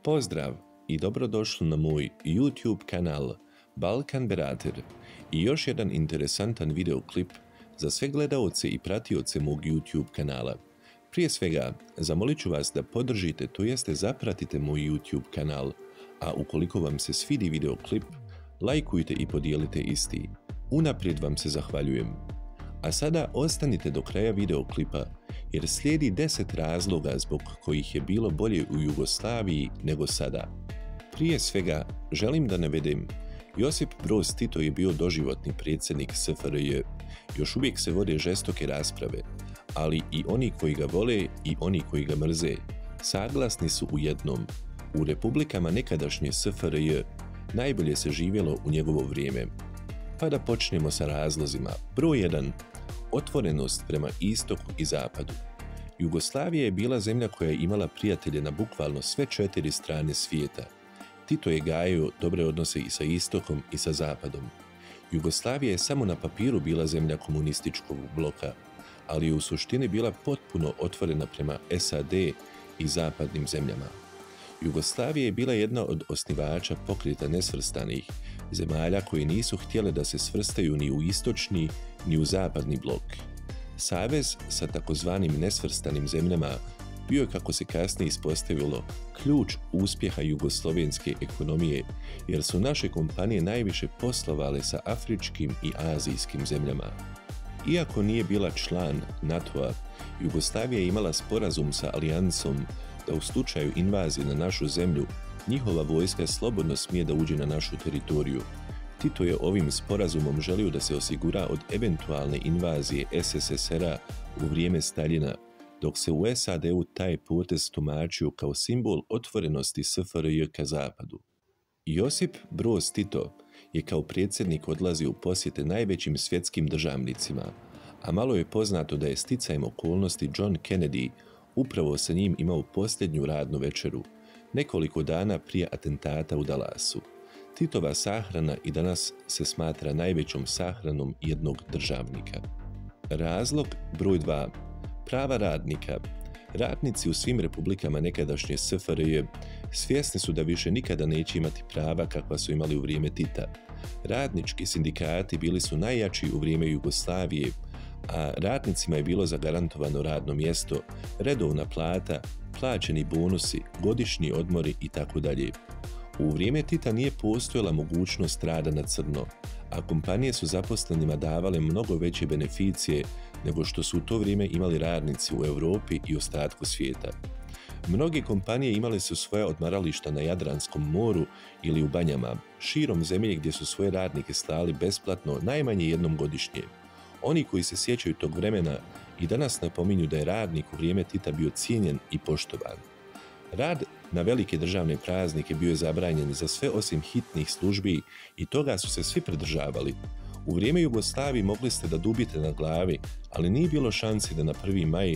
Pozdrav i dobrodošli na moj YouTube kanal Balkan Berater i još jedan interesantan videoklip za sve gledaoce i pratioce mog YouTube kanala. Prije svega, zamolit ću vas da podržite, to jeste zapratite moj YouTube kanal, a ukoliko vam se svidi videoklip, lajkujte i podijelite isti. Unaprijed vam se zahvaljujem. A sada ostanite do kraja videoklipa, jer slijedi 10 razloga zbog kojih je bilo bolje u Jugoslaviji nego sada. Prije svega, želim da navedem, Josip Broz Tito je bio doživotni predsjednik SFRJ. Još uvijek se vode žestoke rasprave, ali i oni koji ga vole i oni koji ga mrze saglasni su u jednom. U republikama nekadašnje SFRJ najbolje se živjelo u njegovo vrijeme. Pa da počnemo sa razlozima. Broj 1. Otvorenost prema istoku i zapadu. Jugoslavija je bila zemlja koja je imala prijatelje na bukvalno sve 4 strane svijeta. Tito je gajio dobre odnose i sa istokom i sa zapadom. Jugoslavija je samo na papiru bila zemlja komunističkog bloka, ali je u suštini bila potpuno otvorena prema SAD i zapadnim zemljama. Jugoslavija je bila jedna od osnivača Pokreta nesvrstanih, zemalja koje nisu htjele da se svrstaju ni u istočni ni u zapadni blok. Savez sa takozvanim nesvrstanim zemljama bio je, kako se kasnije ispostavilo, ključ uspjeha jugoslovenske ekonomije, jer su naše kompanije najviše poslovale sa afričkim i azijskim zemljama. Iako nije bila član NATO-a, Jugoslavija je imala sporazum sa Alijansom da u slučaju invazije na našu zemlju njihova vojska slobodno smije da uđe na našu teritoriju. Tito je ovim sporazumom želio da se osigura od eventualne invazije SSSR-a u vrijeme Staljina, dok se u SAD-u taj potez tumačio kao simbol otvorenosti SFRJ ka zapadu. Josip Broz Tito je kao predsjednik odlazio u posjete najvećim svjetskim državnicima, a malo je poznato da je sticajem okolnosti John Kennedy upravo sa njim imao posljednju radnu večeru, nekoliko dana prije atentata u Dallasu. Titova sahrana i danas se smatra najvećom sahranom jednog državnika. Razlog broj 2. Prava radnika. Radnici u svim republikama nekadašnje SFRJ svjesni su da više nikada neće imati prava kakva su imali u vrijeme Tita. Radnički sindikati bili su najjači u vrijeme Jugoslavije, a radnicima je bilo zagarantovano radno mjesto, redovna plata, plaćeni bonusi, godišnji odmori itd. U vrijeme Tita nije postojala mogućnost rada na crno, a kompanije su zaposlenima davale mnogo veće beneficije nego što su u to vrijeme imali radnici u Europi i ostatku svijeta. Mnoge kompanije imale su svoja odmarališta na Jadranskom moru ili u banjama, širom zemlje gdje su svoje radnike slali besplatno najmanje jednom godišnje. Oni koji se sjećaju tog vremena i danas napominju da je radnik u vrijeme Tita bio cijenjen i poštovan. Rad na velike državne praznike bio je zabranjen za sve osim hitnih službi i toga su se svi pridržavali. U vrijeme Jugoslavije mogli ste da dubite na glavi, ali nije bilo šansi da na 1. maj,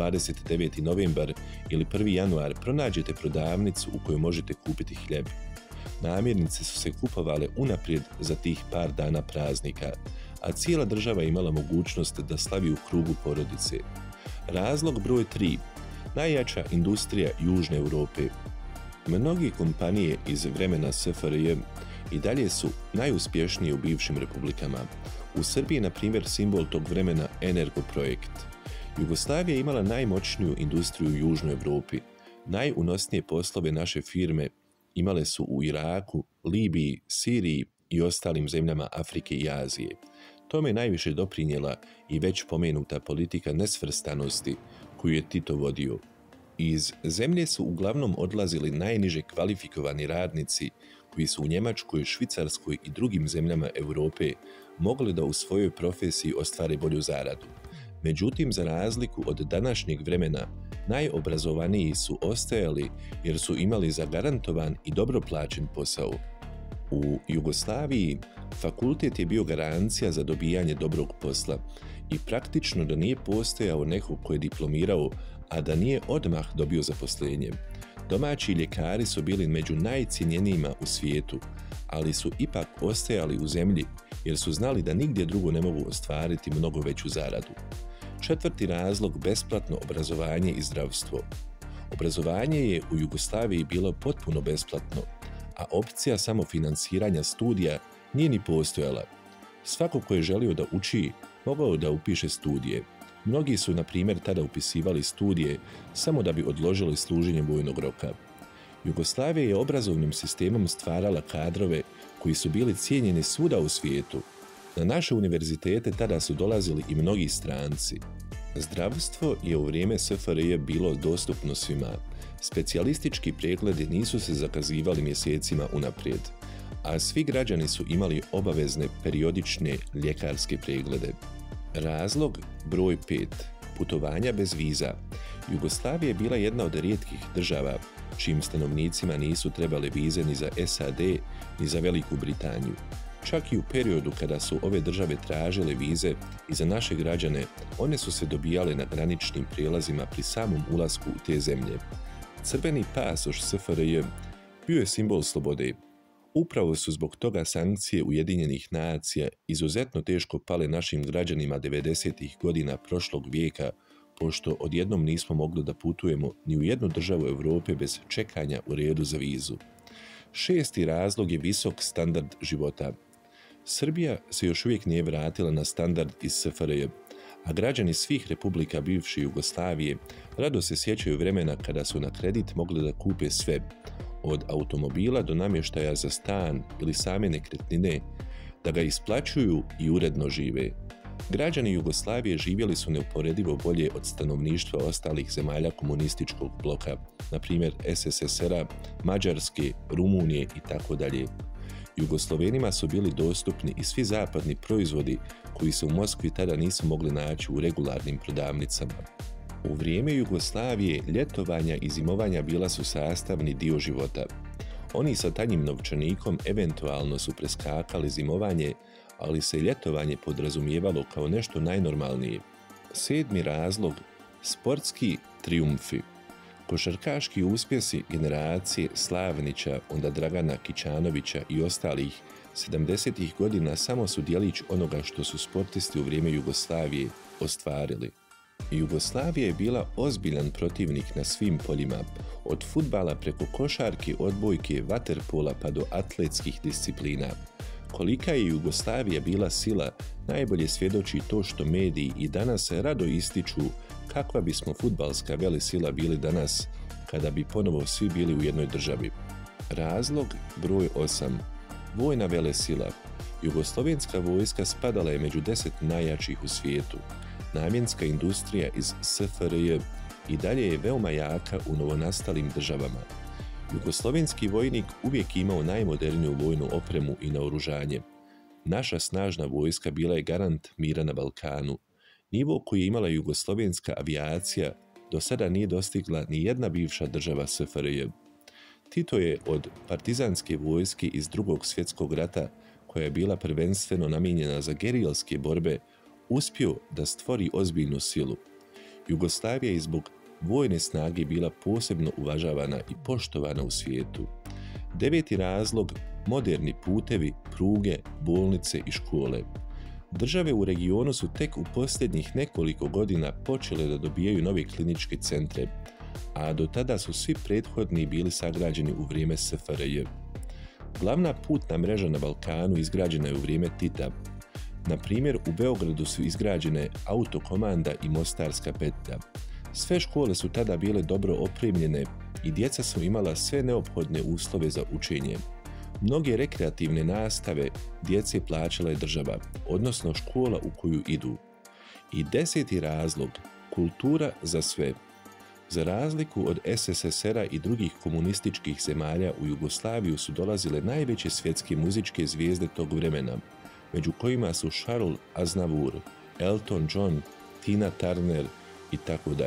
29. novembar ili 1. januar pronađete prodavnicu u kojoj možete kupiti hljeb. Namirnice su se kupovale unaprijed za tih par dana praznika, a cijela država je imala mogućnost da slavi u krugu porodice. Razlog broj 3. Najjača industrija Južne Europe. Mnogi kompanije iz vremena SFRJ i dalje su najuspješnije u bivšim republikama. U Srbiji, na primjer, simbol tog vremena Energoprojekt. Jugoslavija je imala najmoćniju industriju u Južnoj Europi. Najunosnije poslove naše firme imale su u Iraku, Libiji, Siriji i ostalim zemljama Afrike i Azije. Tome je najviše doprinijela i već pomenuta politika nesvrstanosti koju je Tito vodio. Iz zemlje su uglavnom odlazili najniže kvalifikovani radnici koji su u Njemačkoj, Švicarskoj i drugim zemljama Europe mogli da u svojoj profesiji ostvare bolju zaradu. Međutim, za razliku od današnjeg vremena, najobrazovaniji su ostajali jer su imali zagarantovan i dobro plaćen posao. U Jugoslaviji fakultet je bio garancija za dobijanje dobrog posla i praktično da nije postojao neko ko je diplomirao, a da nije odmah dobio zaposlenje. Domaći ljekari su bili među najcijenjenijima u svijetu, ali su ipak ostajali u zemlji jer su znali da nigdje drugo ne mogu ostvariti mnogo veću zaradu. 4. razlog, besplatno obrazovanje i zdravstvo. Obrazovanje je u Jugoslaviji bilo potpuno besplatno, a opcija samofinansiranja studija nije ni postojala. Svako ko je želio da uči, mogao da upiše studije. Mnogi su, na primjer, tada upisivali studije samo da bi odložili služenje vojnog roka. Jugoslavija je obrazovnim sistemom stvarala kadrove koji su bili cijenjeni svuda u svijetu. Na naše univerzitete tada su dolazili i mnogi stranci. Zdravstvo je u vrijeme SFRJ bilo dostupno svima. Specijalistički pregledi nisu se zakazivali mjesecima unaprijed, a svi građani su imali obavezne periodične ljekarske preglede. Razlog broj 5. Putovanja bez viza. Jugoslavija je bila jedna od rijetkih država čijim stanovnicima nisu trebale vize ni za SAD ni za Veliku Britaniju. Čak i u periodu kada su ove države tražile vize i za naše građane, one su se dobijale na graničnim prijelazima pri samom ulasku u te zemlje. Crveni pasoš SFRJ bio je simbol slobode. Upravo su zbog toga sankcije Ujedinjenih nacija izuzetno teško pale našim građanima 90. godina prošlog vijeka, pošto odjednom nismo mogli da putujemo ni u jednu državu Europe bez čekanja u redu za vizu. 6. razlog je visok standard života. Srbija se još uvijek nije vratila na standard iz SFRJ, a građani svih republika bivše Jugoslavije rado se sjećaju vremena kada su na kredit mogli da kupe sve, od automobila do namještaja za stan ili same nekretnine, da ga isplaćuju i uredno žive. Građani Jugoslavije živjeli su neuporedivo bolje od stanovništva ostalih zemalja komunističkog bloka, na primjer SSSR-a, Mađarske, Rumunije itd. Jugoslovenima su bili dostupni i svi zapadni proizvodi koji se u Moskvi tada nisu mogli naći u regularnim prodavnicama. U vrijeme Jugoslavije ljetovanja i zimovanja bila su sastavni dio života. Oni sa tanjim novčanikom eventualno su preskakali zimovanje, ali se ljetovanje podrazumijevalo kao nešto najnormalnije. 7. razlog, sportski trijumfi. Košarkaški uspjesi generacije Slavnića, onda Dragana Kićanovića i ostalih 70. godina samo su djelić onoga što su sportisti u vrijeme Jugoslavije ostvarili. Jugoslavija je bila ozbiljan protivnik na svim poljima, od fudbala preko košarke, odbojke, vaterpola pa do atletskih disciplina. Kolika je Jugoslavija bila sila, najbolje svjedoči to što mediji i danas rado ističu kakva bismo fudbalska velesila bili danas kada bi ponovo svi bili u jednoj državi. Razlog broj 8. Vojna velesila. Jugoslovenska vojska spadala je među 10 najjačih u svijetu. Namjenska industrija iz SFRJ i dalje je veoma jaka u novonastalim državama. Jugoslovenski vojnik uvijek imao najmoderniju vojnu opremu i naoružanje. Naša snažna vojska bila je garant mira na Balkanu. Nivo koji je imala jugoslovenska avijacija do sada nije dostigla ni jedna bivša država SFRJ. Tito je od partizanske vojske iz Drugog svjetskog rata, koja je bila prvenstveno namijenjena za gerilske borbe, uspio da stvori ozbiljnu silu. Jugoslavija je zbog vojne snage bila posebno uvažavana i poštovana u svijetu. 9. razlog, moderni putevi, pruge, bolnice i škole. Države u regionu su tek u posljednjih nekoliko godina počele da dobijaju nove kliničke centre, a do tada su svi prethodni bili sagrađeni u vrijeme SFRJ. Glavna putna mreža na Balkanu izgrađena je u vrijeme Tita. Na primjer, u Beogradu su izgrađene autokomanda i Mostarska petlja. Sve škole su tada bile dobro opremljene i djeca su imala sve neophodne uslove za učenje. Mnoge rekreativne nastave djece plaćala je država, odnosno škola u koju idu. I 10. razlog, kultura za sve. Za razliku od SSSR-a i drugih komunističkih zemalja, u Jugoslaviju su dolazile najveće svjetske muzičke zvijezde tog vremena, među kojima su Charles Aznavour, Elton John, Tina Turner itd.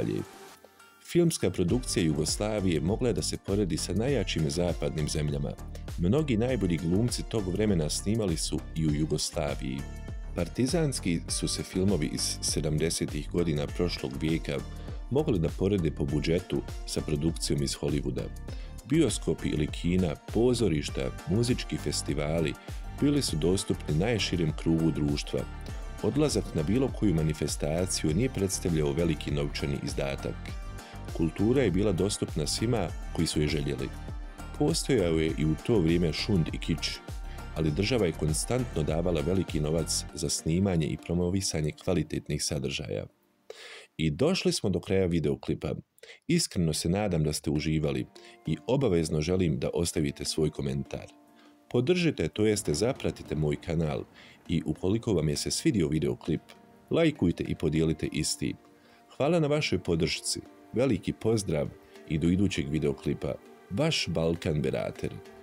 Filmska produkcija Jugoslavije mogla je da se poredi sa najjačim zapadnim zemljama. Mnogi najbolji glumci tog vremena snimali su i u Jugoslaviji. Partizanski su se filmovi iz 70. godina prošlog vijeka mogli da porede po budžetu sa produkcijom iz Hollywooda. Bioskopi ili kina, pozorišta, muzički festivali bili su dostupni najširem krugu društva. Odlazak na bilo koju manifestaciju nije predstavljao veliki novčani izdatak. kultura je bila dostupna svima koji su je željeli. Postojao je i u to vrijeme šund i kič, ali država je konstantno davala veliki novac za snimanje i promovisanje kvalitetnih sadržaja. I došli smo do kraja videoklipa. Iskreno se nadam da ste uživali i obavezno želim da ostavite svoj komentar. Podržite, to jeste zapratite moj kanal i ukoliko vam je se svidio videoklip, lajkujte i podijelite isti. Hvala na vašoj podršci, veliki pozdrav i do idućeg videoklipa. Vaš Balkan Berater.